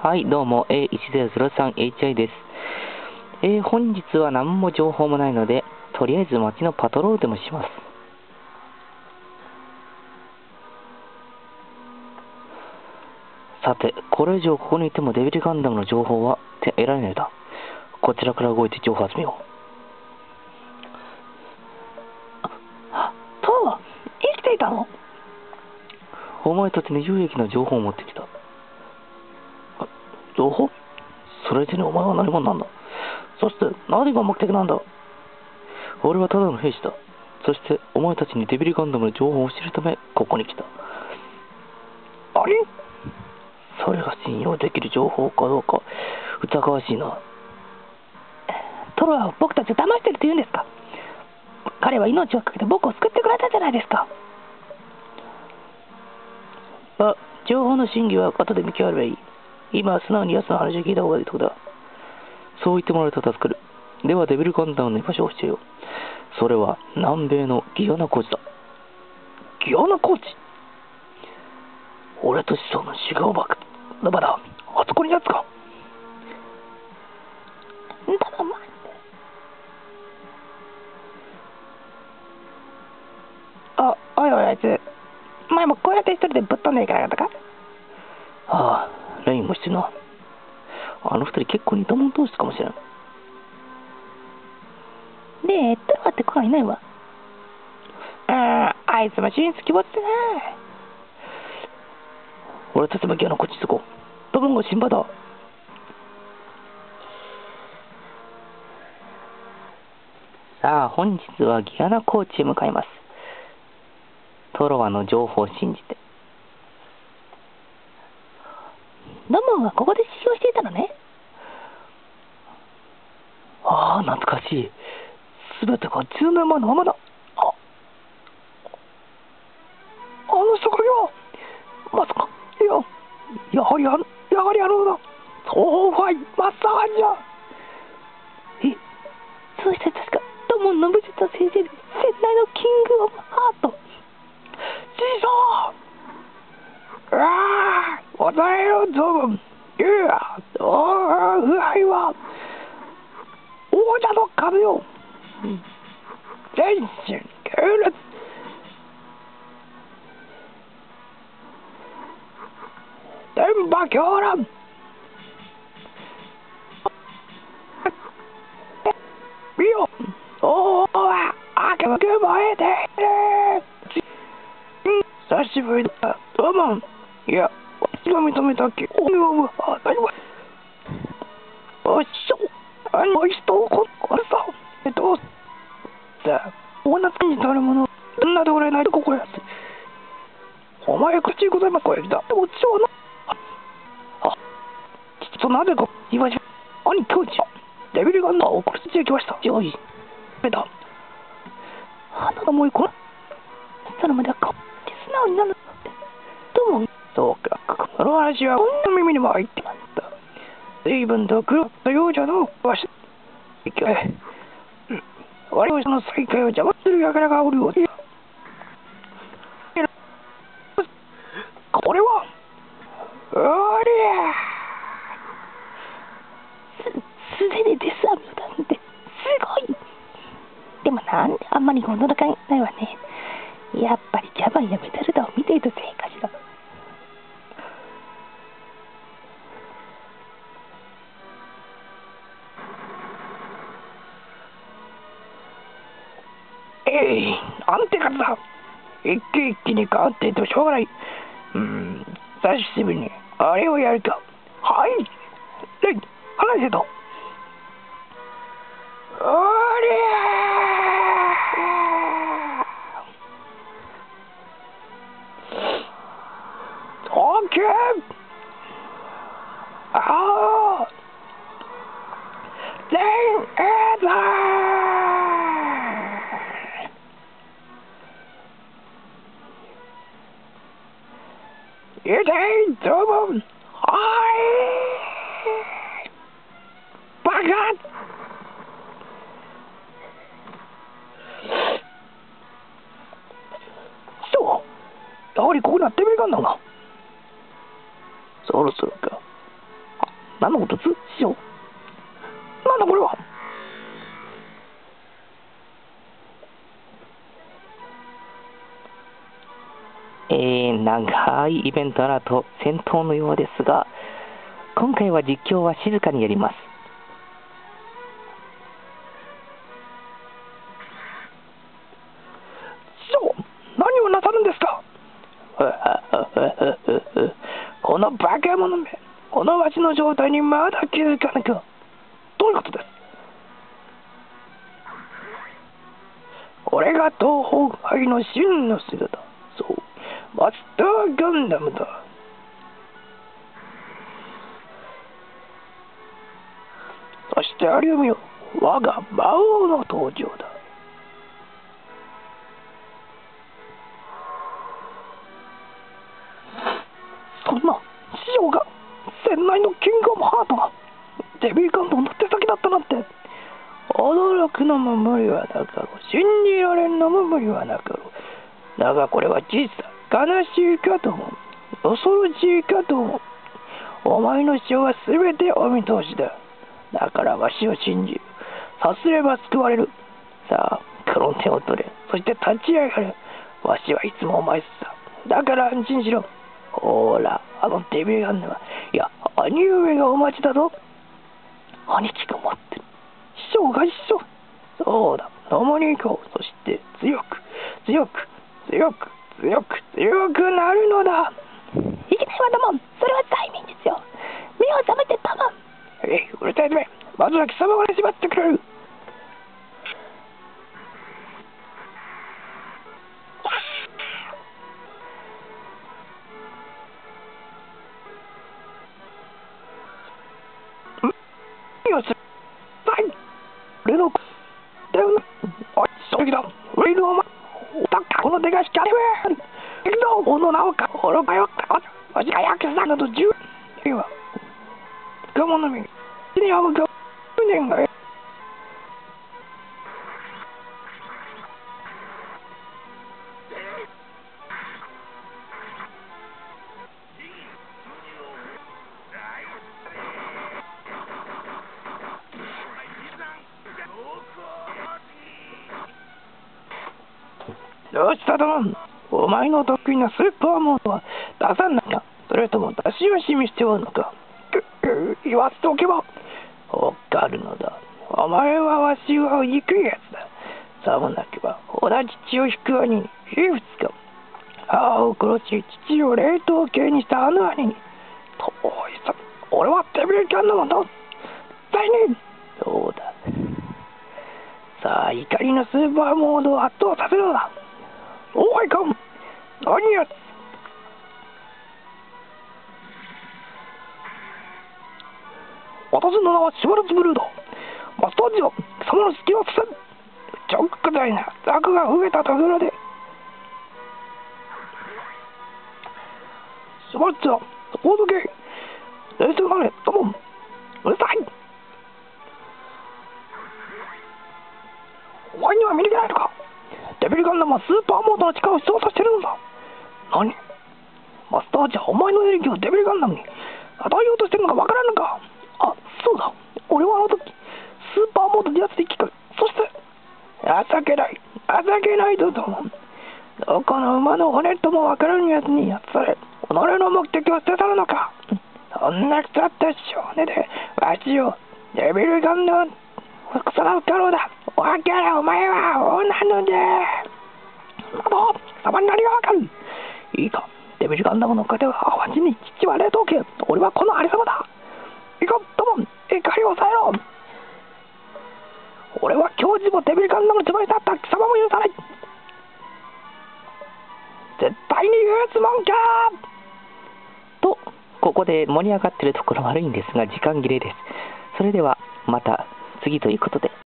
はい、どうも、A1003HI です。本日は何も情報もないので、とりあえず街のパトロールでもします。さて、これ以上ここにいてもデビルガンダムの情報は得られないのだ。こちらから動いて情報を集めよう。 トウは生きていたの？ お前たちに有益な情報を持ってきた。情報？それ以上にお前は何者なんだ。そして何が目的なんだ。俺はただの兵士だ。そしてお前たちにデビルガンダムの情報を知るためここに来た。 あれ？ それが信用できる情報かどうか疑わしいな。 トロは僕たちを騙してると言うんですか？彼は命を懸けて僕を救ってくれたじゃないですか。 情報の真偽は後で見極めればいい。今は素直に奴の話を聞いた方がいいとこだ。そう言ってもらえると助かる。ではデビルガンダムの居場所を教えよう。それは南米のギアナ高地だ。 ギアナ高地？ 俺と子孫の修行箱の場だ。あそこにやつか。 ただ待って。おいおいあいつ、前もこうやって一人でぶっ飛んでいかなかったか？ ああ、レインもしてるな。あの二人結構似た者同士かもしれん。 で、トロって子がいないわ。あいつも真実鬼没だな。 俺たちもギアナ高地に行こう。ドブンゴシンバだ。さあ、本日はギアナ高地へ向かいます。トロワの情報を信じて。 ノムはここで修行していたのね。 ああ、懐かしい。すべてが10年前のままだ。 あの人影はまさか、やはりあのだ。ソーファイマッサージャー。そして確かドモンの無実の先生で、仙内のキングオブハート。師匠、答えろドモン。腐敗は王者の壁よ。全身強烈。電波狂乱。見よ、王は赤く燃えている。久しぶりだ、ドモン。いや、私が認めたっけ。お前は何はおっしょ、あの人をこれさ、さあ、おなつになるもの、そんなでおられないとここやつ。お前口ございますこれだ。でもちょうな。ちょっとなぜか言わし兄教授デビルガンダーを殺してきました。よいだ。鼻がもうこらそのまでは素直になる。どうも。そうか、この話はこんな耳にも入ってなんだ。随分と苦労したようじゃのわし。我々の再会を邪魔する輩がおるようで。これはおりゃ素手でデスアミュなんてすごい。でもなんであんまり驚かないわね。やっぱりジャバンやメタルダを見ていたせいかしら。なんて数だ。一気に変わっていてもしょうがない。久しぶりにあれをやると。はい。レイ、話せと。おりゃー。オッケー。全エザー。いていどうも。バカ。やはりここにはデビルガンダムが。そろそろか。 何のことです師匠。なんだこれは。 長いイベントの後、戦闘のようですが、今回は実況は静かにやります。 師匠、何をなさるんですか。このバカ者め、このわしの正体にまだ気づかぬか。どういうことです。これが東方界の真の姿。そう、マスターガンダムだ。そしてありうみよ、我が魔王の登場だ。そんな師匠が船内のキングオブハートがデビルガンダムの手先だったなんて。驚くのも無理はなかろう、信じられるのも無理はなかろう。だがこれは実際悲しいかと思う、恐ろしいかと思う。お前の死は全てお見通しだ。だからわしを信じる。さすれば救われる。さあ、この手を取れ。そして立ち上がれ。わしはいつもお前さ。だから安心しろ。ほら、あのデビルガンダムは、いや、兄上がお待ちだぞ。兄貴が待ってる。師匠が一緒。そうだ、共に行こう。そして強く、強く、強く、強く、強くなるのだ。いけないわ、ダモン。それは催眠ですよ。目を覚めて、ダモン。うるさいめ。まずは貴様から縛ってくれる。何をする。俺のだよな。おい、正気だ。俺のお前、おたかこの出がしかねえ。おの名をか、おろばよか。わしが約束など10年は。我慢の身に、死に合うか、10年が。どうしただろん。お前の得意なスーパーモードは出さんのか、それとも出し惜しみしておるのか。言わせておけばわかるのだ。お前はわしは憎いやつだ。さもなけば同じ血を引く兄に火をつかむ。母を殺し父を冷凍系にしたあの兄に遠いさ。俺はデビルガンダムの罪人。そうだ。さあ、怒りのスーパーモードを圧倒させるのだ。おいかん、何やつ。私の名はシュワルツブルード。マスタージオ、貴様の隙をさせん。ちょっくらいなザクが増えたところで。シュワルツはそこをどけ。冷静なれ、ドモン。うるさい。お前には見抜けないのか。デビルガンダムはスーパーモードの力を操作しているのだ。何、マスターじゃお前のエネルギーをデビルガンダムに与えようとしているのかわからんのか。あ、そうだ。俺はあの時スーパーモードでやつで生きか。そして情けない、情けないと思う。どこの馬の骨ともわからんやつにやつされ、己の目的を捨て去るのか。そんな腐った少年でわしをデビルガンダム腐ら不可能だ。わからん、お前は王なので。など、貴様に何がわかる。いいか、デビルガンダムの方はわしに父は冷凍系。俺はこのありさまだ。いいか、ドモン、怒りを抑えろ。俺は教授もデビルガンダムのつもりだった。貴様も許さない。絶対に許すもんか。 と、ここで盛り上がっているところ悪いんですが、時間切れです。それではまた次ということで。